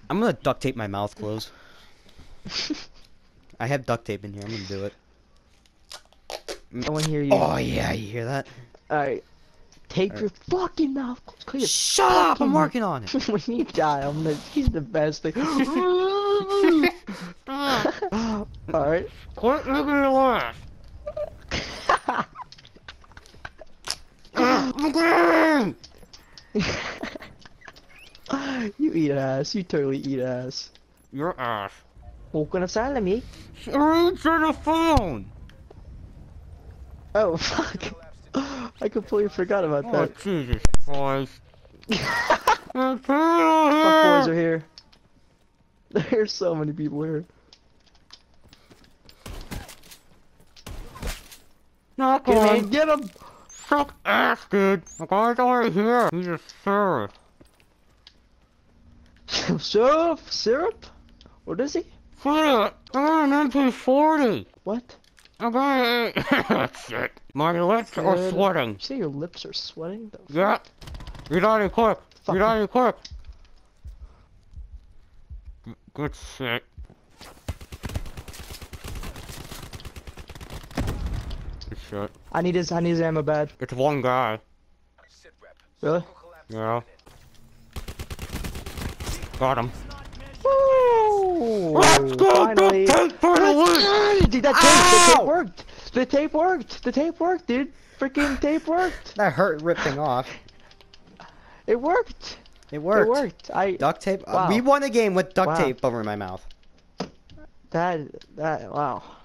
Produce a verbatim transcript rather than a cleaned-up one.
I'm gonna duct tape my mouth closed. I have duct tape in here. I'm gonna do it. I want to hear you. Oh yeah, you hear that? Alright. Tape All your fucking mouth closed. Clear your Shut up! I'm fucking- working on it. When you die, I'm gonna. He's the best thing. Alright. Quit making me laugh. You eat ass. You totally eat ass. Your ass. Walk on a side of me. Answer the phone. Oh fuck! I completely forgot about Oh that. Jesus Christ! Fuck boys are here. There's so many people here. Knock Get on. him! Get him! Suck ass, dude. The guy's already here. He's a syrup. Syrup? Syrup? What is he? Syrup. I got an M P forty. What? I got it. Shit. My lips are Good. sweating. You say your lips are sweating? The Yeah. Get out of here quick. Fuck. Get out of here quick. Good shit. Good shit. I need his. I need his ammo bad. It's one guy. Really? Yeah. Got him. Woo! Let's go! Finally. The tape for the Let's win! go! Dude, that tape, the Ow! tape worked. The tape worked. The tape worked, dude. Freaking tape worked. That hurt ripping off. It worked. It worked. It worked. I. Duct tape. Wow. Uh, we won a game with duct Wow. tape over my mouth. That. That. Wow.